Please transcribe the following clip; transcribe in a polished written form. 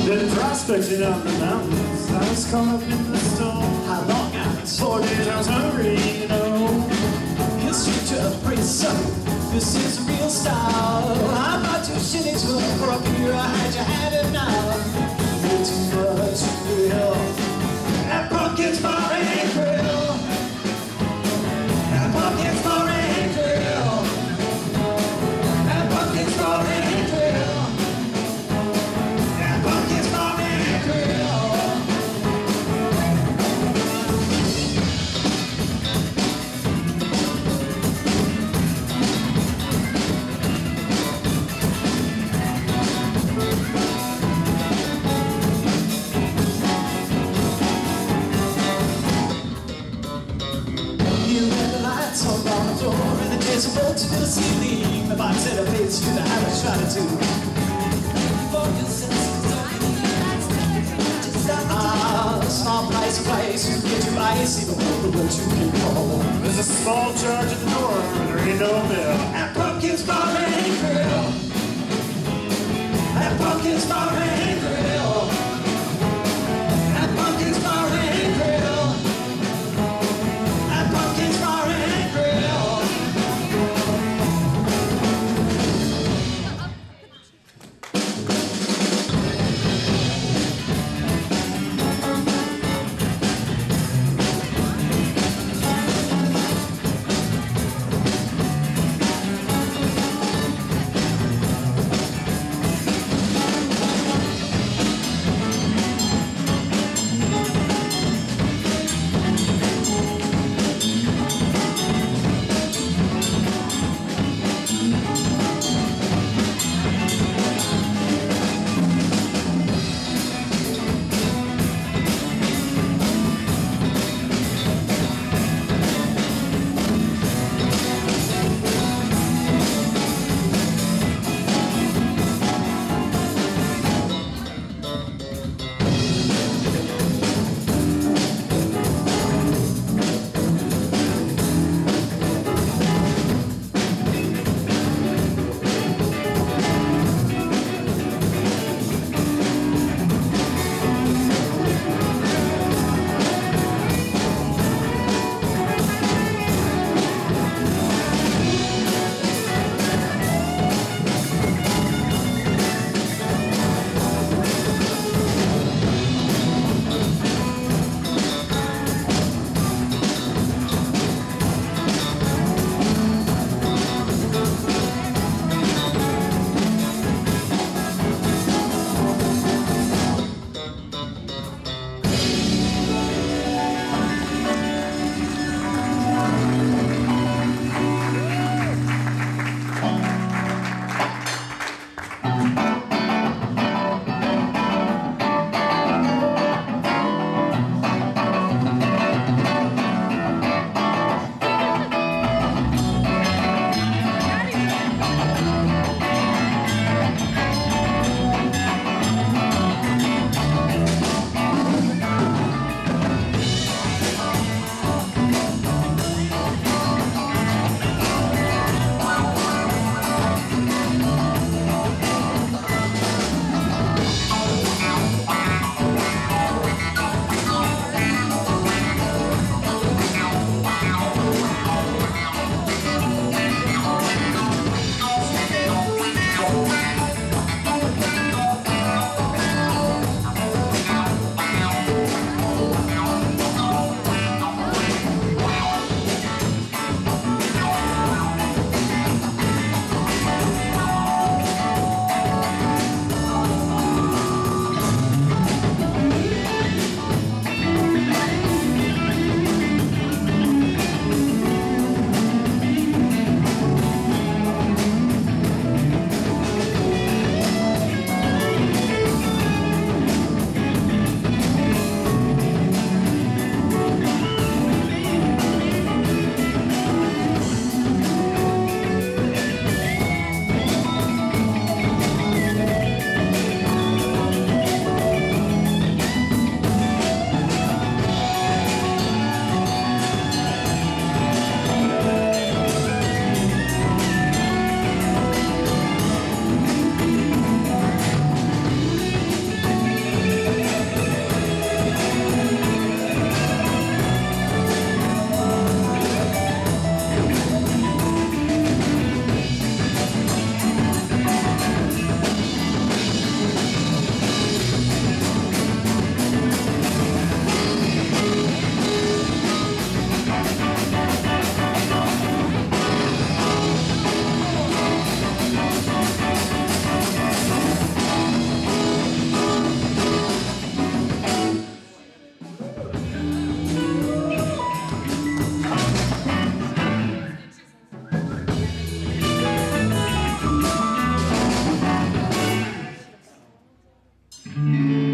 Been prospecting on the mountains. I was caught up in the storm. How long I was 4 days I was hungry, you know. history to praise so this is real style. I'm not too shitty to for a beer. I had you had it now. Way too much real. That pumpkin's bar and grill. That pumpkin's bar and grill. That pumpkin's bar and grill. That pumpkin's bar and grill. And the days are rolled to the ceiling. The box set of face to the habit try to do. For your senses, small price, you get your ice, even over what you can call. There's a small charge at the door, and there ain't no bill. That pumpkin's bar and grill. That pumpkin's bar and grill. That pumpkin's bar and grill. That pumpkin's bar and grill. Thank you.